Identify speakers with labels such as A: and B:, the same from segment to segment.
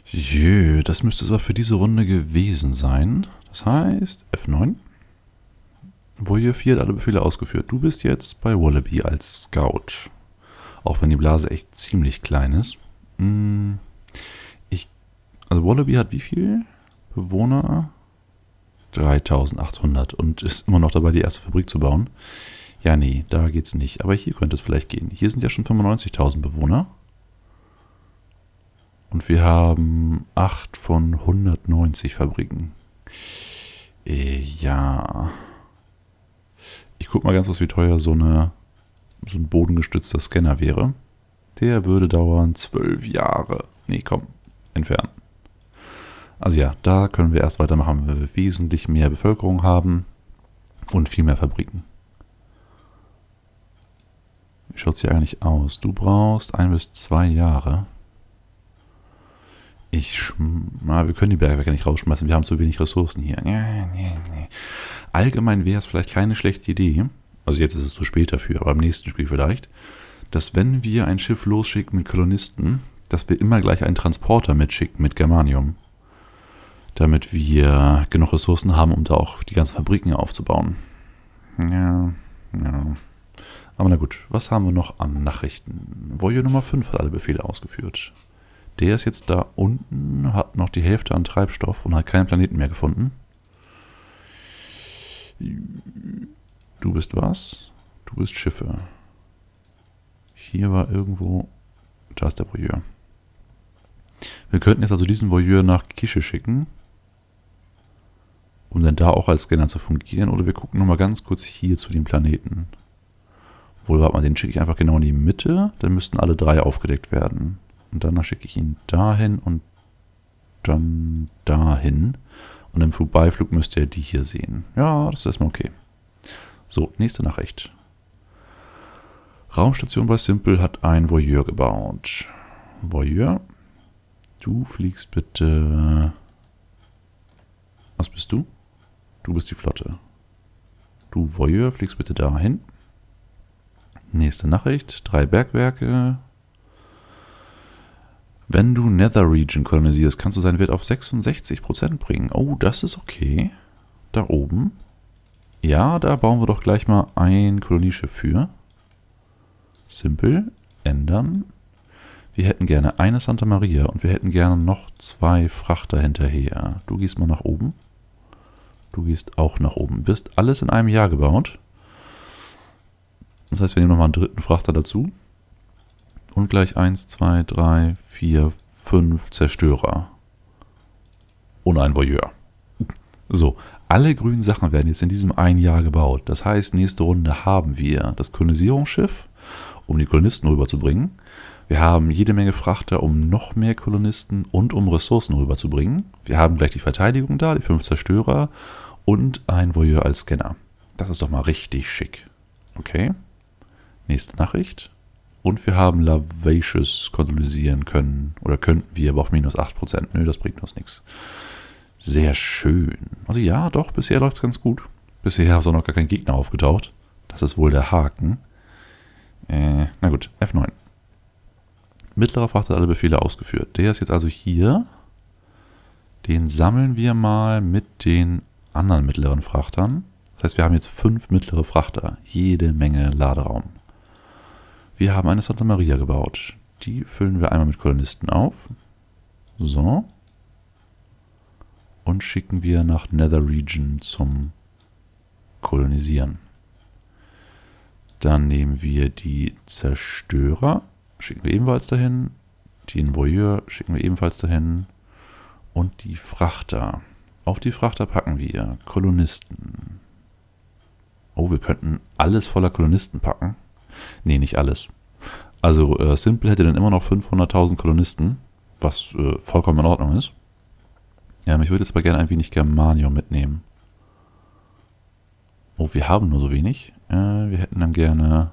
A: Jö, das müsste es aber für diese Runde gewesen sein. Das heißt, F9. Voyeur 4 hat alle Befehle ausgeführt. Du bist jetzt bei Wallaby als Scout. Auch wenn die Blase echt ziemlich klein ist. Also Wallaby hat wie viel Bewohner? 3800 und ist immer noch dabei, die erste Fabrik zu bauen. Ja, nee, da geht's nicht. Aber hier könnte es vielleicht gehen. Hier sind ja schon 95.000 Bewohner. Und wir haben 8 von 190 Fabriken. Ja. Ich guck mal ganz kurz, wie teuer so ein bodengestützter Scanner wäre. Der würde dauern 12 Jahre. Nee, komm, entfernen. Also ja, da können wir erst weitermachen, wenn wir wesentlich mehr Bevölkerung haben und viel mehr Fabriken. Wie schaut es hier eigentlich aus? Du brauchst 1 bis 2 Jahre. Wir können die Bergwerke nicht rausschmeißen, wir haben zu wenig Ressourcen hier. Nee. Allgemein wäre es vielleicht keine schlechte Idee, also jetzt ist es zu spät dafür, aber im nächsten Spiel vielleicht, dass wenn wir ein Schiff losschicken mit Kolonisten, dass wir immer gleich einen Transporter mitschicken mit Germanium. Damit wir genug Ressourcen haben, um da auch die ganzen Fabriken aufzubauen. Ja. Aber na gut, was haben wir noch an Nachrichten? Voyeur Nummer 5 hat alle Befehle ausgeführt. Der ist jetzt da unten, hat noch die Hälfte an Treibstoff und hat keinen Planeten mehr gefunden. Du bist was? Du bist Schiffe. Hier war irgendwo... Da ist der Voyeur. Wir könnten jetzt also diesen Voyeur nach Kische schicken, um dann da auch als Scanner zu fungieren. Oder wir gucken nochmal ganz kurz hier zu dem Planeten. Wohl, warte mal, den schicke ich einfach genau in die Mitte. Dann müssten alle 3 aufgedeckt werden. Und danach schicke ich ihn dahin und dann dahin. Und im Vorbeiflug müsst ihr die hier sehen. Ja, das ist erstmal okay. So, nächste Nachricht. Raumstation bei Simple hat ein Voyeur gebaut. Voyeur, du fliegst bitte... Was bist du? Du bist die Flotte. Du Voyeur, fliegst bitte dahin. Nächste Nachricht. 3 Bergwerke. Wenn du Nether Region kolonisierst, kannst du seinen Wert auf 66% bringen. Oh, das ist okay. Da oben. Ja, da bauen wir doch gleich mal ein Kolonieschiff für. Simple. Ändern. Wir hätten gerne eine Santa Maria und wir hätten gerne noch 2 Frachter hinterher. Du gehst mal nach oben. Du gehst auch nach oben. Bist alles in einem Jahr gebaut. Das heißt, wir nehmen nochmal einen 3. Frachter dazu. Und gleich 1, 2, 3, 4, 5 Zerstörer. Und ein Voyeur. So, alle grünen Sachen werden jetzt in diesem einen Jahr gebaut. Das heißt, nächste Runde haben wir das Kolonisierungsschiff, um die Kolonisten rüberzubringen. Wir haben jede Menge Frachter, um noch mehr Kolonisten und um Ressourcen rüberzubringen. Wir haben gleich die Verteidigung da, die 5 Zerstörer und ein Voyeur als Scanner. Das ist doch mal richtig schick. Okay. Nächste Nachricht. Und wir haben Lavacious kontrollisieren können. Oder könnten wir, aber auf minus 8%. Nö, das bringt uns nichts. Sehr schön. Also ja, doch, bisher läuft es ganz gut. Bisher ist auch noch gar kein Gegner aufgetaucht. Das ist wohl der Haken. Na gut, F9. Mittlerer Frachter hat alle Befehle ausgeführt. Der ist jetzt also hier. Den sammeln wir mal mit den anderen mittleren Frachtern. Das heißt, wir haben jetzt 5 mittlere Frachter. Jede Menge Laderaum. Wir haben eine Santa Maria gebaut. Die füllen wir einmal mit Kolonisten auf. So. Und schicken wir nach Nether Region zum Kolonisieren. Dann nehmen wir die Zerstörer. Schicken wir ebenfalls dahin. Den Voyeur schicken wir ebenfalls dahin. Und die Frachter. Auf die Frachter packen wir Kolonisten. Oh, wir könnten alles voller Kolonisten packen. Nee, nicht alles. Also Simple hätte dann immer noch 500.000 Kolonisten, was vollkommen in Ordnung ist. Ja, ich würde jetzt aber gerne ein wenig Germanium mitnehmen. Oh, wir haben nur so wenig. Wir hätten dann gerne...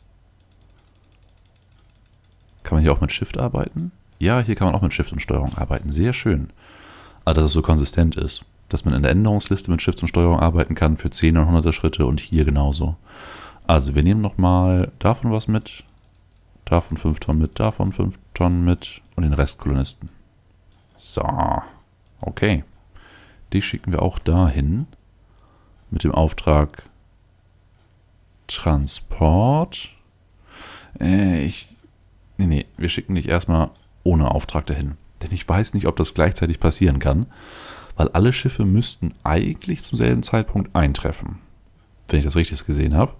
A: Kann man hier auch mit Shift arbeiten? Ja, hier kann man auch mit Shift und Steuerung arbeiten. Sehr schön. Aber dass es so konsistent ist. Dass man in der Änderungsliste mit Shift und Steuerung arbeiten kann für 10 und 100er Schritte und hier genauso. Also wir nehmen nochmal davon was mit. Davon 5 Tonnen mit, davon 5 Tonnen mit und den Rest Kolonisten. So, okay. Die schicken wir auch dahin mit dem Auftrag Transport. Nee, wir schicken dich erstmal ohne Auftrag dahin. Denn ich weiß nicht, ob das gleichzeitig passieren kann, weil alle Schiffe müssten eigentlich zum selben Zeitpunkt eintreffen. Wenn ich das richtig gesehen habe.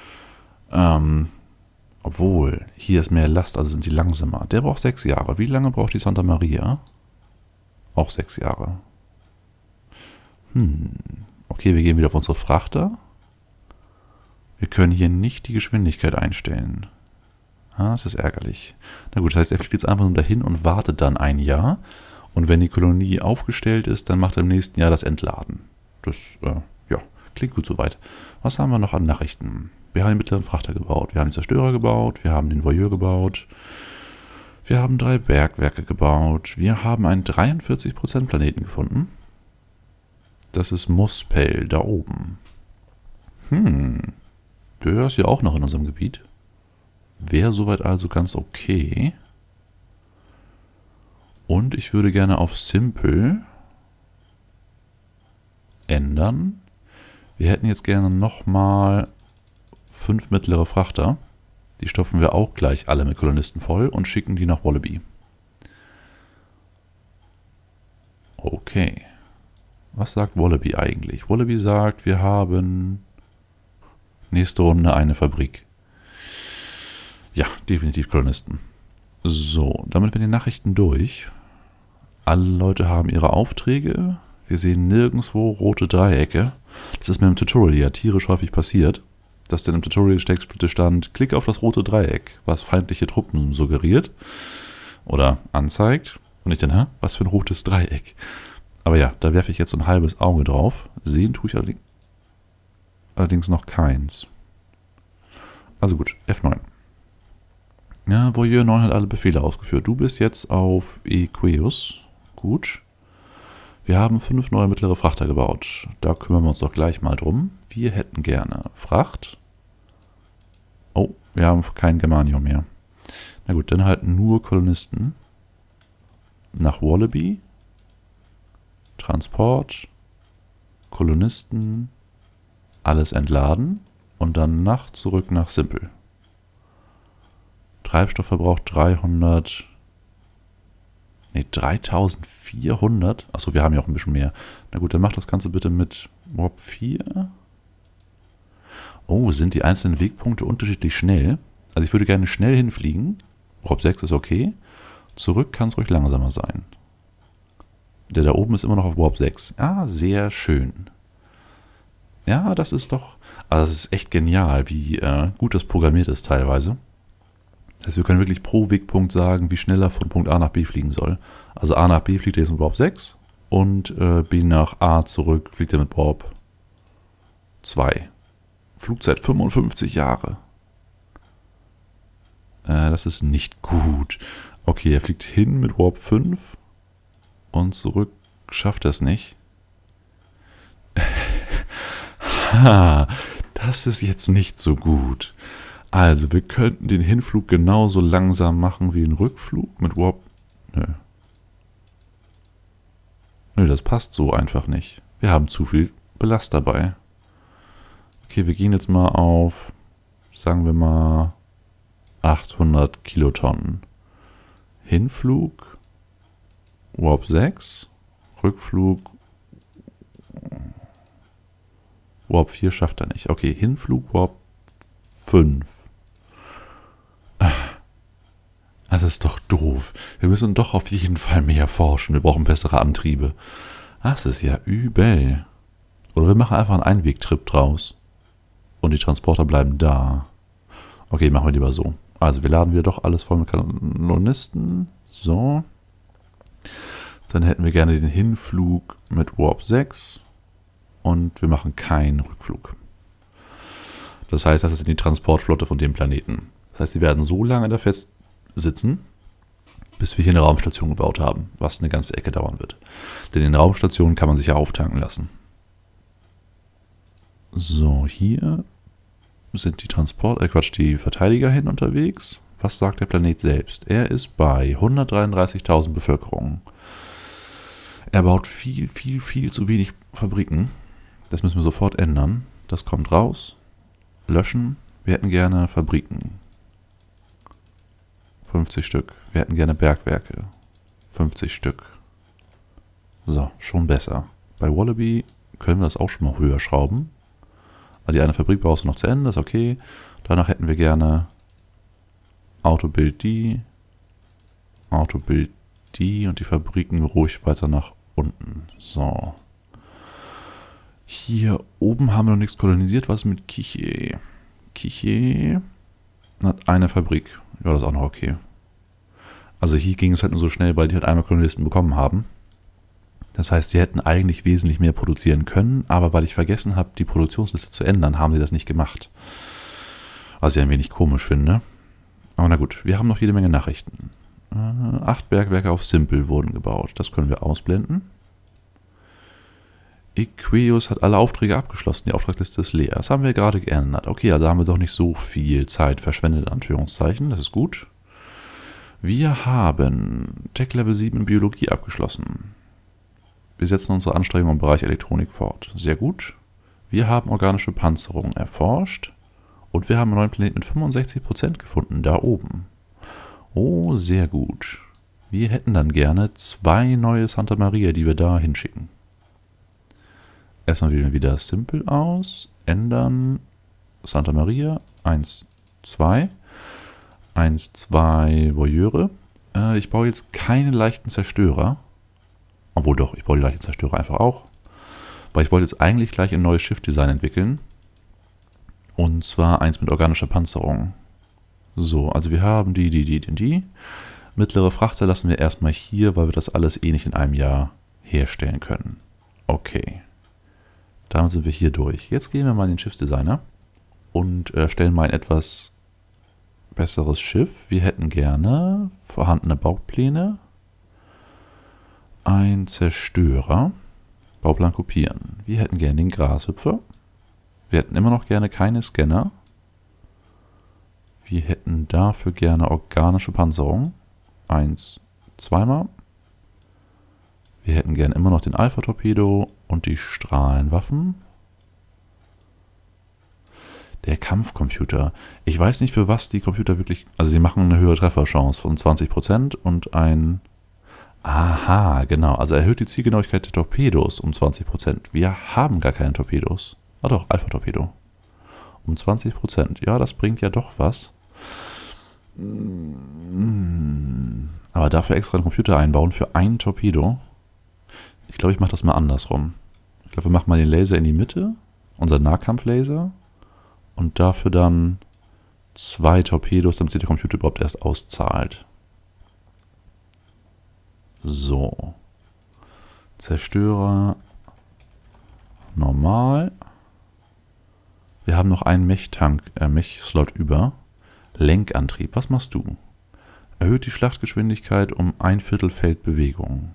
A: Obwohl, hier ist mehr Last, also sind die langsamer. Der braucht 6 Jahre. Wie lange braucht die Santa Maria? Auch 6 Jahre. Okay, wir gehen wieder auf unsere Frachter. Wir können hier nicht die Geschwindigkeit einstellen. Das ist ärgerlich. Na gut, das heißt, er fliegt jetzt einfach nur dahin und wartet dann ein Jahr. Und wenn die Kolonie aufgestellt ist, dann macht er im nächsten Jahr das Entladen. Das, klingt gut soweit. Was haben wir noch an Nachrichten? Wir haben den mittleren Frachter gebaut. Wir haben den Zerstörer gebaut. Wir haben den Voyeur gebaut. Wir haben 3 Bergwerke gebaut. Wir haben einen 43% Planeten gefunden. Das ist Muspel, da oben. Der ist ja auch noch in unserem Gebiet. Wäre soweit also ganz okay. Und ich würde gerne auf Simple ändern. Wir hätten jetzt gerne nochmal 5 mittlere Frachter. Die stopfen wir auch gleich alle mit Kolonisten voll und schicken die nach Wallaby. Okay. Was sagt Wallaby eigentlich? Wallaby sagt, wir haben nächste Runde eine Fabrik. Ja, definitiv Kolonisten. So, damit werden die Nachrichten durch. Alle Leute haben ihre Aufträge. Wir sehen nirgendwo rote Dreiecke. Das ist mir im Tutorial ja tierisch häufig passiert, dass dann im Tutorial-Text stand, klick auf das rote Dreieck, was feindliche Truppen suggeriert oder anzeigt. Und ich dann, was für ein rotes Dreieck? Aber ja, da werfe ich jetzt so ein halbes Auge drauf. Sehen tue ich allerdings noch keins. Also gut, F9. Ja, Voyeur 9 hat alle Befehle ausgeführt. Du bist jetzt auf Equeus. Gut. Wir haben 5 neue mittlere Frachter gebaut. Da kümmern wir uns doch gleich mal drum. Wir hätten gerne Fracht. Oh, wir haben kein Germanium mehr. Na gut, dann halt nur Kolonisten. Nach Wallaby. Transport. Kolonisten. Alles entladen. Und danach zurück nach Simple. Treibstoffverbrauch 3400. Achso, wir haben ja auch ein bisschen mehr. Na gut, dann macht das Ganze bitte mit Warp 4. Oh, sind die einzelnen Wegpunkte unterschiedlich schnell? Also ich würde gerne schnell hinfliegen. Warp 6 ist okay. Zurück kann es ruhig langsamer sein. Der da oben ist immer noch auf Warp 6. Ah, sehr schön. Ja, das ist doch... Also das ist echt genial, wie gut das programmiert ist teilweise. Das heißt, wir können wirklich pro Wegpunkt sagen, wie schnell er von Punkt A nach B fliegen soll. Also A nach B fliegt er jetzt mit Warp 6 und B nach A zurück fliegt er mit Warp 2. Flugzeit 55 Jahre. Das ist nicht gut. Okay, er fliegt hin mit Warp 5 und zurück schafft er es nicht. Das ist jetzt nicht so gut. Also, wir könnten den Hinflug genauso langsam machen wie den Rückflug mit Warp... Nö, das passt so einfach nicht. Wir haben zu viel Belast dabei. Okay, wir gehen jetzt mal auf, sagen wir mal, 800 Kilotonnen. Hinflug, Warp 6, Rückflug, Warp 4 schafft er nicht. Okay, Hinflug, Warp 5. Das ist doch doof. Wir müssen doch auf jeden Fall mehr forschen. Wir brauchen bessere Antriebe. Das ist ja übel. Oder wir machen einfach einen Einwegtrip draus. Und die Transporter bleiben da. Okay, machen wir lieber so. Also wir laden wieder doch alles voll mit Kolonisten. So. Dann hätten wir gerne den Hinflug mit Warp 6. Und wir machen keinen Rückflug. Das heißt, das ist die Transportflotte von dem Planeten. Das heißt, sie werden so lange da fest sitzen, bis wir hier eine Raumstation gebaut haben, was eine ganze Ecke dauern wird. Denn in Raumstationen kann man sich ja auftanken lassen. So, hier sind die Verteidiger hin unterwegs. Was sagt der Planet selbst? Er ist bei 133.000 Bevölkerung. Er baut viel, viel, viel zu wenig Fabriken. Das müssen wir sofort ändern. Das kommt raus. Löschen. Wir hätten gerne Fabriken. 50 Stück. Wir hätten gerne Bergwerke. 50 Stück. So, schon besser. Bei Wallaby können wir das auch schon mal höher schrauben. Weil die eine Fabrik brauchst du noch zu Ende, ist okay. Danach hätten wir gerne Autobild die, Autobild die und die Fabriken ruhig weiter nach unten. So. Hier oben haben wir noch nichts kolonisiert. Was ist mit Kiche? Kiche hat eine Fabrik. Ja, das ist auch noch okay. Also hier ging es halt nur so schnell, weil die halt einmal Kolonisten bekommen haben. Das heißt, sie hätten eigentlich wesentlich mehr produzieren können, aber weil ich vergessen habe, die Produktionsliste zu ändern, haben sie das nicht gemacht. Was ich ein wenig komisch finde. Aber na gut, wir haben noch jede Menge Nachrichten. 8 Bergwerke auf Simple wurden gebaut. Das können wir ausblenden. Equeus hat alle Aufträge abgeschlossen. Die Auftragsliste ist leer. Das haben wir gerade geändert. Okay, also haben wir doch nicht so viel Zeit verschwendet, in Anführungszeichen. Das ist gut. Wir haben Tech Level 7 in Biologie abgeschlossen. Wir setzen unsere Anstrengungen im Bereich Elektronik fort. Sehr gut. Wir haben organische Panzerung erforscht. Und wir haben einen neuen Planeten mit 65% gefunden, da oben. Oh, sehr gut. Wir hätten dann gerne 2 neue Santa Maria, die wir da hinschicken. Erstmal wählen wir wieder Simple aus. Ändern. Santa Maria. 1, 2. 1, 2 Voyeure. Ich baue jetzt keine leichten Zerstörer. Obwohl doch, ich baue die leichten Zerstörer einfach auch. Weil ich wollte jetzt eigentlich gleich ein neues Schiffdesign entwickeln. Und zwar eins mit organischer Panzerung. So, also wir haben die. Mittlere Frachter lassen wir erstmal hier, weil wir das alles eh nicht in einem Jahr herstellen können. Okay. Damit sind wir hier durch. Jetzt gehen wir mal in den Schiffsdesigner und erstellen mal ein etwas besseres Schiff. Wir hätten gerne vorhandene Baupläne. Ein Zerstörer. Bauplan kopieren. Wir hätten gerne den Grashüpfer. Wir hätten immer noch gerne keine Scanner. Wir hätten dafür gerne organische Panzerung. 1, 2 mal. Wir hätten gerne immer noch den Alpha-Torpedo und die Strahlenwaffen. Der Kampfcomputer. Ich weiß nicht, für was die Computer wirklich... Also sie machen eine höhere Trefferchance von 20% und ein... Aha, genau. Also erhöht die Zielgenauigkeit der Torpedos um 20%. Wir haben gar keine Torpedos. Ah doch, Alpha-Torpedo. Um 20%. Ja, das bringt ja doch was. Aber dafür extra einen Computer einbauen für einen Torpedo. Ich glaube, ich mache das mal andersrum. Ich glaube, wir machen mal den Laser in die Mitte. Unser Nahkampflaser. Und dafür dann 2 Torpedos, damit sich der Computer überhaupt erst auszahlt. So. Zerstörer. Normal. Wir haben noch einen Mech-Slot über. Lenkantrieb. Was machst du? Erhöht die Schlachtgeschwindigkeit um 1/4 Feldbewegung.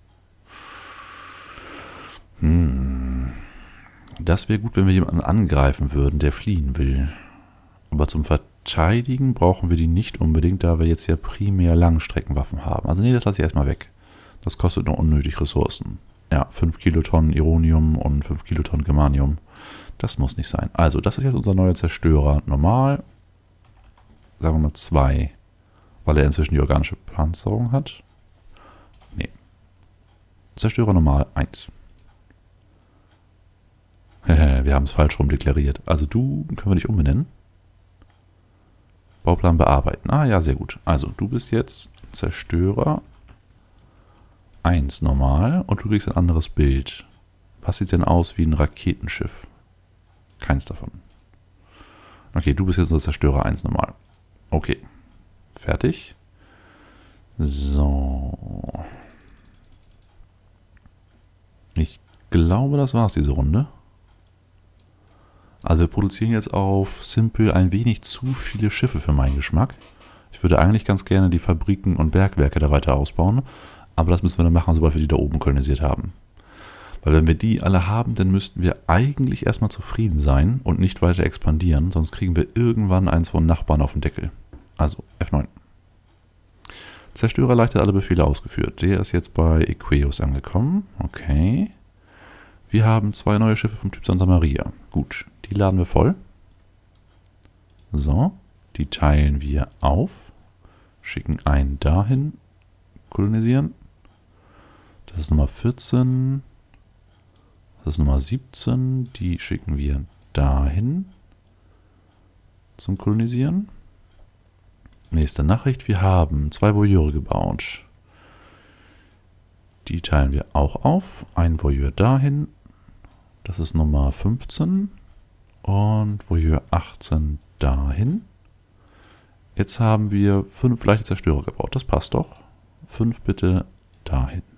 A: Das wäre gut, wenn wir jemanden angreifen würden, der fliehen will. Aber zum Verteidigen brauchen wir die nicht unbedingt, da wir jetzt ja primär Langstreckenwaffen haben. Also nee, das lasse ich erstmal weg. Das kostet nur unnötig Ressourcen. Ja, 5 Kilotonnen Ironium und 5 Kilotonnen Germanium. Das muss nicht sein. Also, das ist jetzt unser neuer Zerstörer. Normal. Sagen wir mal 2. Weil er inzwischen die organische Panzerung hat. Nee. Zerstörer normal 1. Wir haben es falsch rum deklariert. Also du können wir dich umbenennen. Bauplan bearbeiten. Ah ja, sehr gut. Also du bist jetzt Zerstörer 1 normal und du kriegst ein anderes Bild. Was sieht denn aus wie ein Raketenschiff? Keins davon. Okay, du bist jetzt unser Zerstörer 1 normal. Okay. Fertig. So. Ich glaube, das war's diese Runde. Also wir produzieren jetzt auf Simple ein wenig zu viele Schiffe für meinen Geschmack. Ich würde eigentlich ganz gerne die Fabriken und Bergwerke da weiter ausbauen. Aber das müssen wir dann machen, sobald wir die da oben kolonisiert haben. Weil wenn wir die alle haben, dann müssten wir eigentlich erstmal zufrieden sein und nicht weiter expandieren. Sonst kriegen wir irgendwann eins von Nachbarn auf den Deckel. Also F9. Zerstörer leitet alle Befehle ausgeführt. Der ist jetzt bei Equeus angekommen. Okay. Wir haben 2 neue Schiffe vom Typ Santa Maria. Gut, die laden wir voll. So, die teilen wir auf. Schicken einen dahin. Kolonisieren. Das ist Nummer 14. Das ist Nummer 17. Die schicken wir dahin. Zum Kolonisieren. Nächste Nachricht. Wir haben 2 Voyeure gebaut. Die teilen wir auch auf. Ein Voyeur dahin. Das ist Nummer 15. Und Voyeur 18 dahin. Jetzt haben wir 5 leichte Zerstörer gebaut. Das passt doch. 5 bitte dahin.